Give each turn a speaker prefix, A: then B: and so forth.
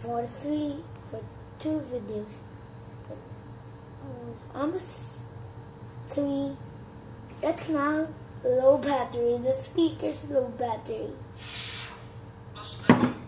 A: for two videos. Almost 3. That's now low battery. The speaker's low battery.